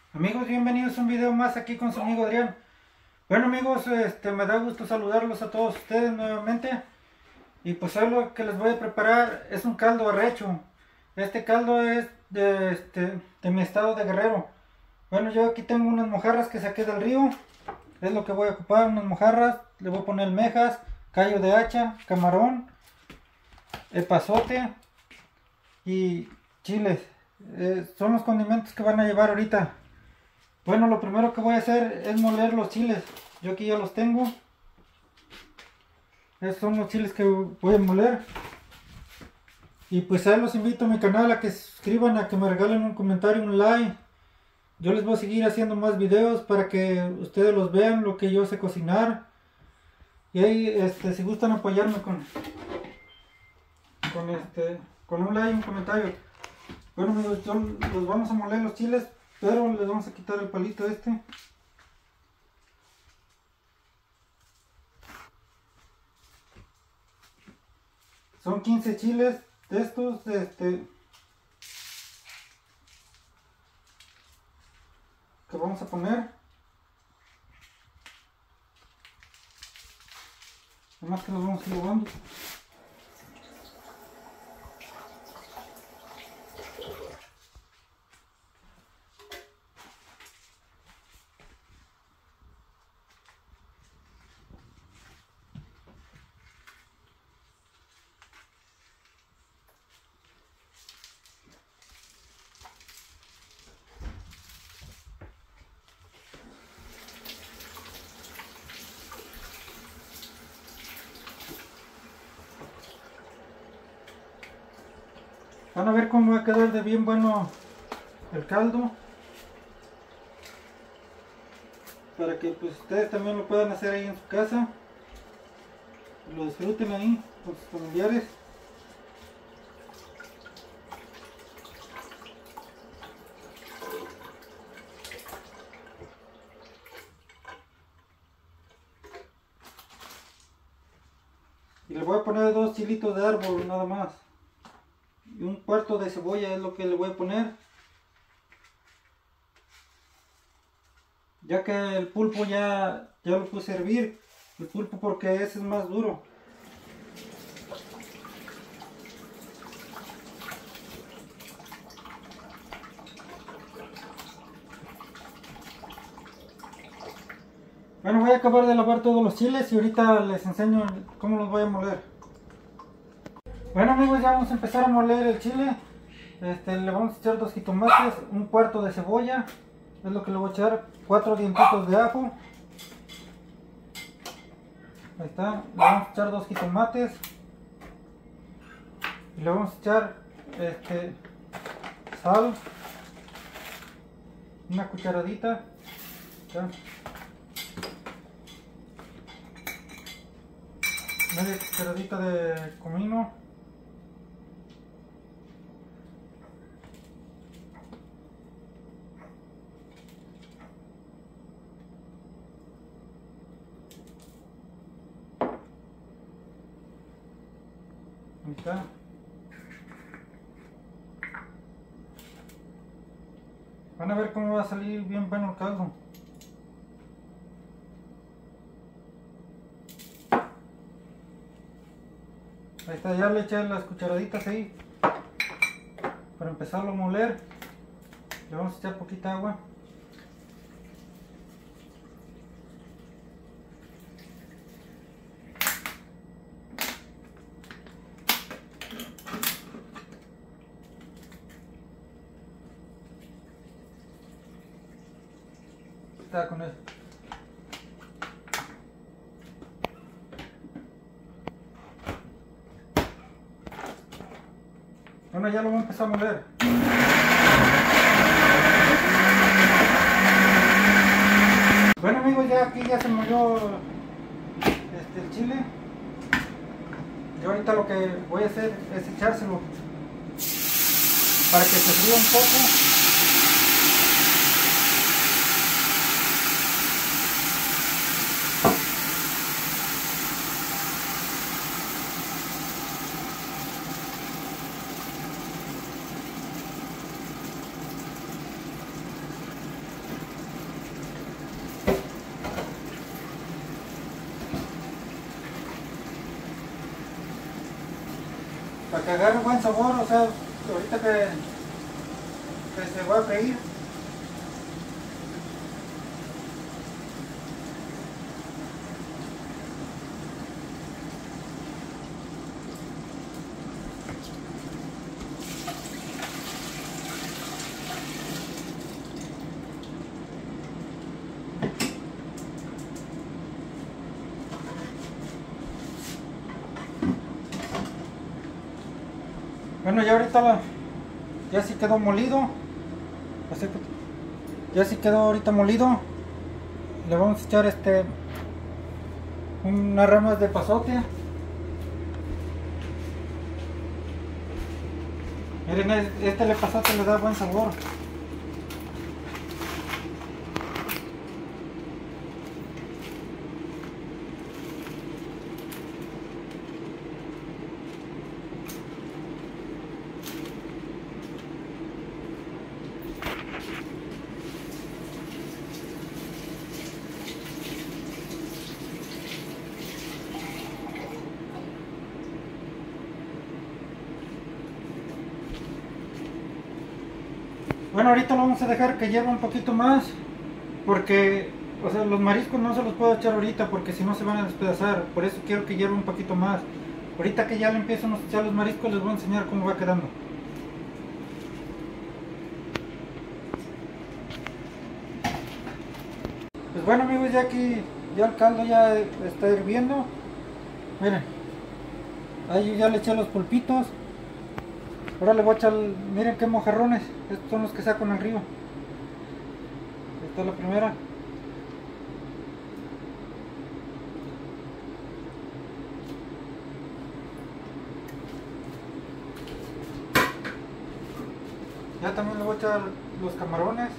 Amigos, bienvenidos a un video más aquí con su amigo Adrián. Bueno amigos, me da gusto saludarlos a todos ustedes nuevamente. Y pues hoy lo que les voy a preparar es un caldo arrecho. Este caldo es de mi estado de Guerrero. Bueno, yo aquí tengo unas mojarras que saqué del río. Es lo que voy a ocupar, unas mojarras. Le voy a poner almejas, callo de hacha, camarón, epazote y chiles. Son los condimentos que van a llevar ahorita. Bueno, lo primero que voy a hacer es moler los chiles. Yo aquí ya los tengo. Estos son los chiles que voy a moler. Y pues ahí los invito a mi canal a que se suscriban, a que me regalen un comentario, un like. Yo les voy a seguir haciendo más videos para que ustedes los vean, lo que yo sé cocinar. Y ahí, si gustan apoyarme con un like y un comentario. Bueno amigos, los vamos a moler los chiles, pero les vamos a quitar el palito este. Son 15 chiles de estos, que vamos a poner. Además que los vamos a ir lavando. Van a ver cómo va a quedar de bien bueno el caldo, para que pues ustedes también lo puedan hacer ahí en su casa, lo disfruten ahí con sus familiares. Y le voy a poner 2 chilitos de árbol nada más. Y un cuarto de cebolla es lo que le voy a poner, ya que el pulpo ya lo puse a hervir, el pulpo, porque ese es más duro. Bueno, voy a acabar de lavar todos los chiles y ahorita les enseño cómo los voy a moler. Bueno amigos, ya vamos a empezar a moler el chile. Le vamos a echar 2 jitomates, un cuarto de cebolla, es lo que le voy a echar, 4 dientitos de ajo. Ahí está, le vamos a echar 2 jitomates. Y le vamos a echar sal, una cucharadita. ¿Ya? Media cucharadita de comino. Ahí está. Van a ver cómo va a salir bien bueno el caldo. Ahí está, ya le eché las cucharaditas ahí para empezarlo a moler. Le vamos a echar poquita agua. Está con eso. Bueno, ya lo voy a empezar a moler. Bueno amigos, ya aquí ya se molió el chile. Y ahorita lo que voy a hacer es echárselo para que se fríe un poco. para que agarre buen sabor, o sea, ahorita que se va a freír. Bueno, ya ahorita ya sí quedó molido. Ya sí quedó ahorita molido. Le vamos a echar unas ramas de pasote. Miren, este pasote le da buen sabor. Bueno, ahorita lo vamos a dejar que hierva un poquito más, porque, o sea, los mariscos no se los puedo echar ahorita porque si no se van a despedazar. Por eso quiero que hierva un poquito más. Ahorita que ya le empiezan a echar los mariscos les voy a enseñar cómo va quedando. Pues bueno, amigos, ya aquí ya el caldo ya está hirviendo. Miren, ahí ya le eché los pulpitos. Ahora le voy a echar, miren qué mojarrones, estos son los que saco en el río. Esta es la primera. Ya también le voy a echar los camarones.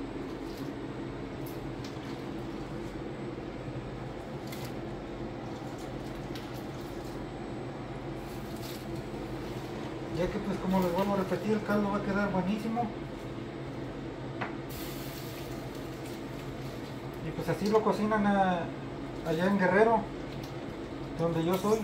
Ya que pues como les vuelvo a repetir, el caldo va a quedar buenísimo. Y pues así lo cocinan allá en Guerrero, donde yo soy.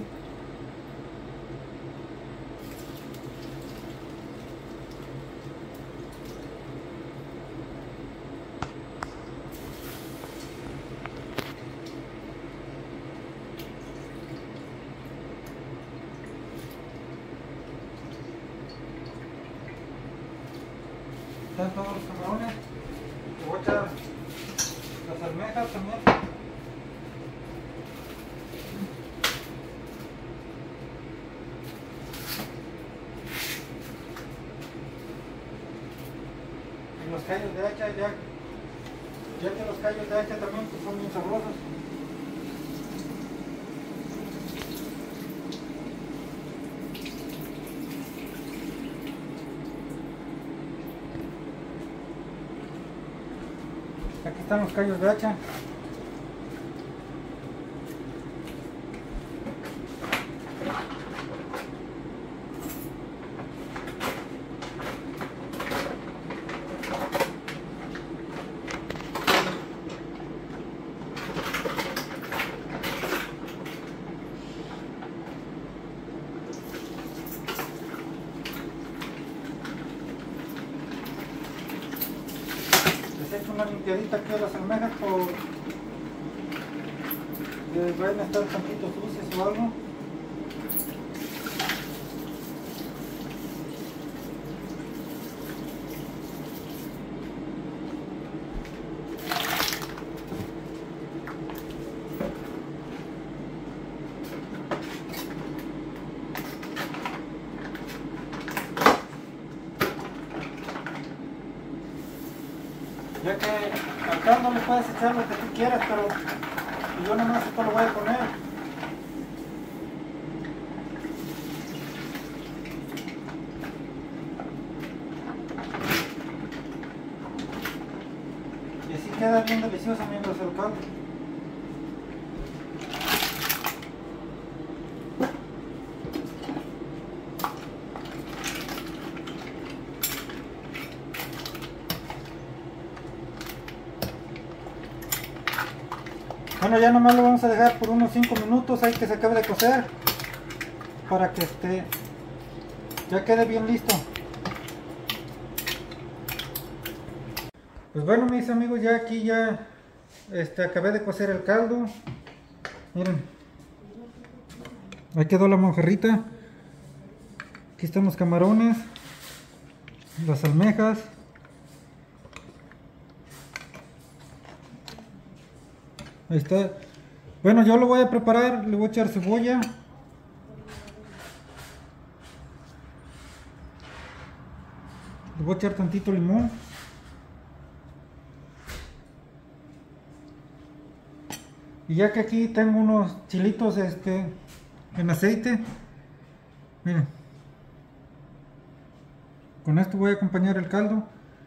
Están todos los camarones. Le voy a echar las almejas también. Y los callos de hacha, ya que los callos de hacha también pues, son bien sabrosos. Aquí están los callos de hacha. Les echo una limpiadita aquí a las almejas por que vayan a estar un poquito sucias o algo. Ya que al caldo le puedes echar lo que tú quieras, pero yo nomás esto lo voy a poner. Y así queda bien delicioso, amigos, el caldo. Bueno, ya nomás lo vamos a dejar por unos 5 minutos, hay que se acabe de cocer para que ya quede bien listo. Pues bueno, mis amigos, ya aquí ya acabé de cocer el caldo. Miren, ahí quedó la mojarrita. Aquí están los camarones, las almejas. Ahí está. Bueno, yo lo voy a preparar, le voy a echar cebolla. Le voy a echar tantito limón. Y ya que aquí tengo unos chilitos en aceite, miren, con esto voy a acompañar el caldo.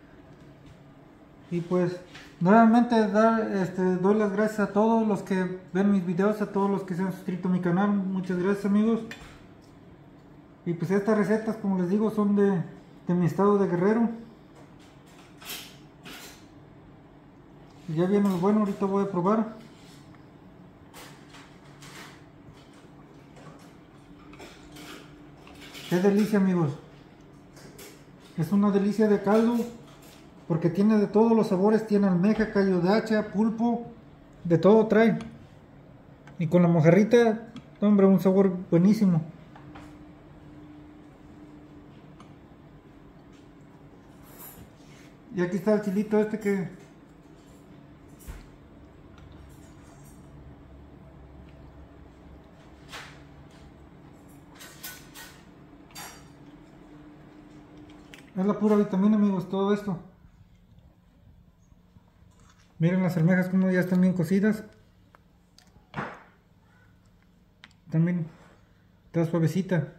Y pues nuevamente doy las gracias a todos los que ven mis videos, a todos los que se han suscrito a mi canal. Muchas gracias, amigos. Y pues estas recetas, como les digo, son de mi estado de Guerrero. Y ya viene lo bueno, ahorita voy a probar. Qué delicia, amigos. Es una delicia de caldo porque tiene de todos los sabores. Tiene almeja, callo de hacha, pulpo, de todo trae. Y con la mojarrita, hombre, un sabor buenísimo. Y aquí está el chilito que es la pura vitamina, amigos, todo esto. Miren las almejas como ya están bien cocidas. También está suavecita.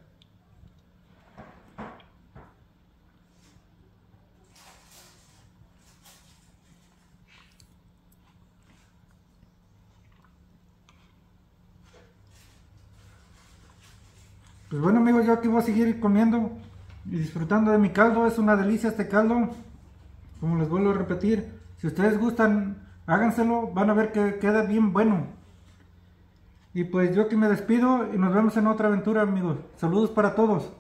Pues bueno, amigos, yo aquí voy a seguir comiendo y disfrutando de mi caldo. Es una delicia este caldo, como les vuelvo a repetir. Si ustedes gustan, háganselo, van a ver que queda bien bueno. Y pues yo aquí me despido y nos vemos en otra aventura, amigos. Saludos para todos.